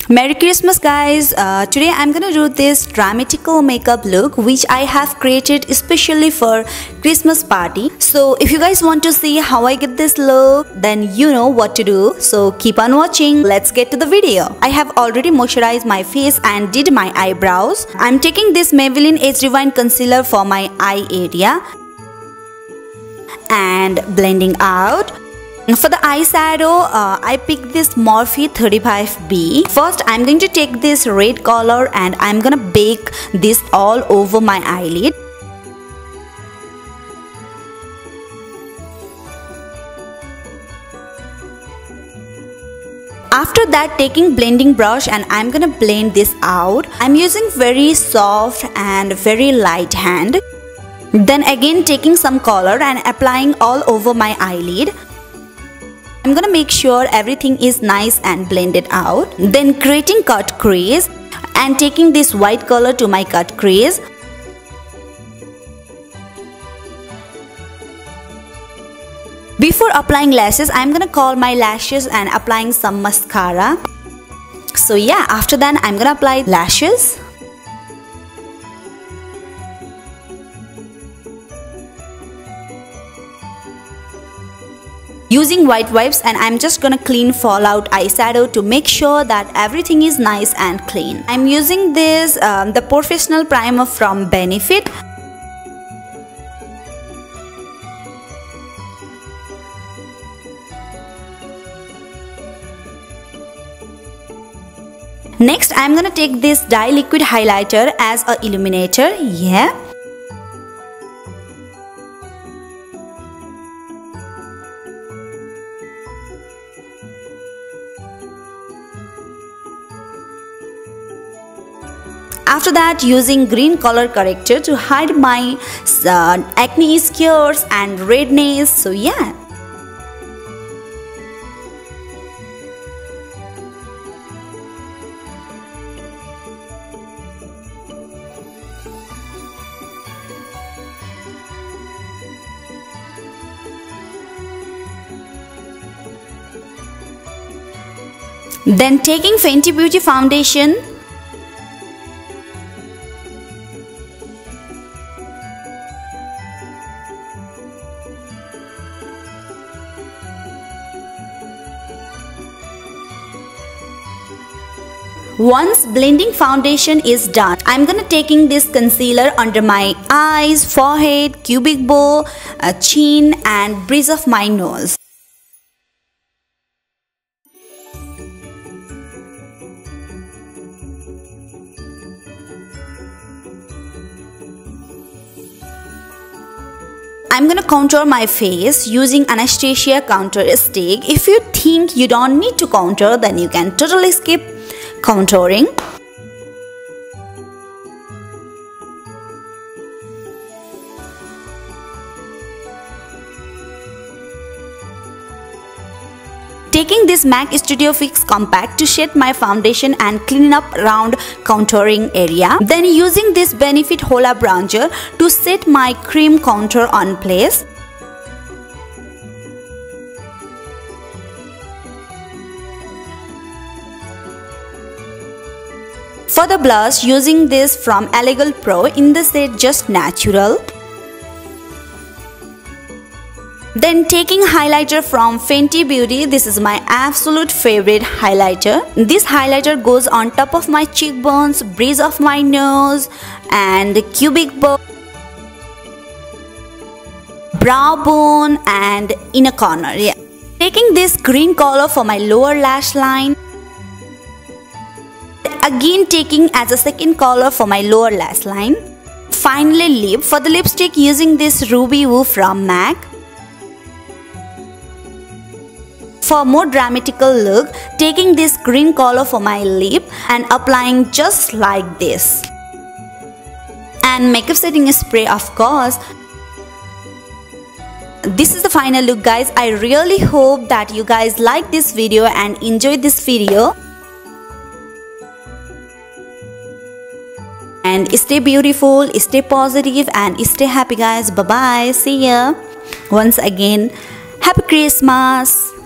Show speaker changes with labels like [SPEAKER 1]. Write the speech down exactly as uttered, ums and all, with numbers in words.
[SPEAKER 1] Merry Christmas guys. Uh, today I'm gonna do this dramatical makeup look which I have created especially for Christmas party. So if you guys want to see how I get this look, then you know what to do. So keep on watching. Let's get to the video. I have already moisturized my face and did my eyebrows. I'm taking this Maybelline Age Rewind concealer for my eye area and blending out. For the eyeshadow, uh, I picked this Morphe thirty-five B. First, I'm going to take this red color and I'm gonna bake this all over my eyelid. After that, taking blending brush and I'm gonna blend this out. I'm using very soft and very light hand. Then again taking some color and applying all over my eyelid. I'm gonna make sure everything is nice and blended out. Then creating cut crease and taking this white color to my cut crease. Before applying lashes, I'm gonna curl my lashes and applying some mascara. So yeah, after that I'm gonna apply lashes. Using white wipes, and I'm just gonna clean fallout eyeshadow to make sure that everything is nice and clean. I'm using this um, the professional primer from Benefit. Next, I'm gonna take this dye liquid highlighter as a illuminator. Yeah. After that, using green color corrector to hide my uh, acne scars and redness. So yeah. Then taking Fenty Beauty foundation. Once blending foundation is done, I'm gonna taking this concealer under my eyes, forehead, cubic bow, uh, chin and bridge of my nose. I'm gonna contour my face using Anastasia contour stick. If you think you don't need to contour, then you can totally skip contouring. Taking this MAC Studio Fix Compact to shade my foundation and clean up around contouring area. Then using this Benefit Hola bronzer to set my cream contour on place. For the blush, using this from Elegal Pro in the shade Just Natural. Then taking highlighter from Fenty Beauty. This is my absolute favorite highlighter. This highlighter goes on top of my cheekbones, bridge of my nose and cubic bow, brow bone and inner corner. Yeah. Taking this green color for my lower lash line. Again taking as a second color for my lower lash line. Finally lip. For the lipstick, using this Ruby Woo from MAC. For more dramatical look, taking this green color for my lip and applying just like this. And makeup setting spray, of course. This is the final look guys. I really hope that you guys like this video and enjoyed this video. And stay beautiful, stay positive and stay happy guys. Bye bye. See ya. Once again, Happy Christmas.